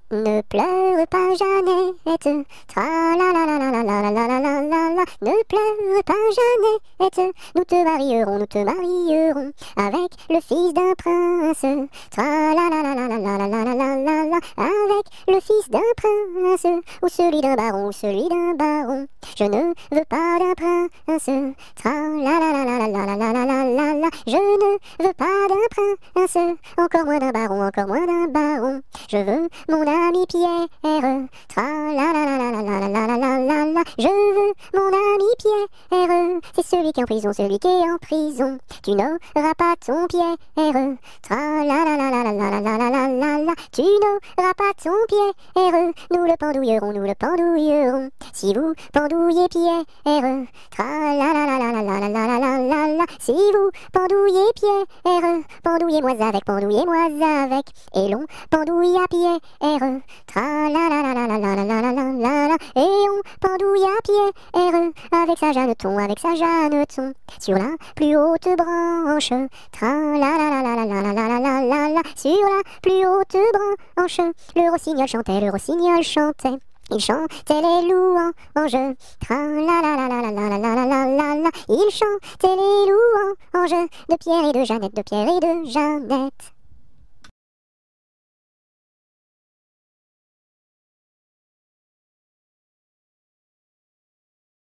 Ne pleure pas Jeannette, tra la la la la la la la la la la la. Ne pleure pas Jeannette, nous te marierons avec le fils d'un prince. Tra la la la la la la la la la la la. Avec le fils d'un prince, ou celui d'un baron, Je ne veux pas d'un prince, tra la la la la la la la la la la la. Je ne veux pas d'un prince, encore moins d'un baron, Je veux mon ami Pierre, tra la la la la la la la la la la la. Je veux mon ami Pierre, c'est celui qui est en prison, Tu n'auras pas ton Pierre, tra la la la la la la la la la la la. Tu n'auras pas ton Pierre, nous le pendouillerons. Si vous pendouillez Pierre, tra la la la la la la la la la la la. Si vous pendouillez Pierre, pendouillez-moi avec, et l'on pendouille à Pierre, tra la la la la la la la la la la la. Et on pendouille à Pierre, avec sa Jeanneton, sur la plus haute branche, tra la la la la la la la la la la. Sur la plus haute branche, le rossignol chantait. Il chantait les louanges, tra la la la la la la la la la la la. Il chantait les louanges de Pierre et de Jeannette,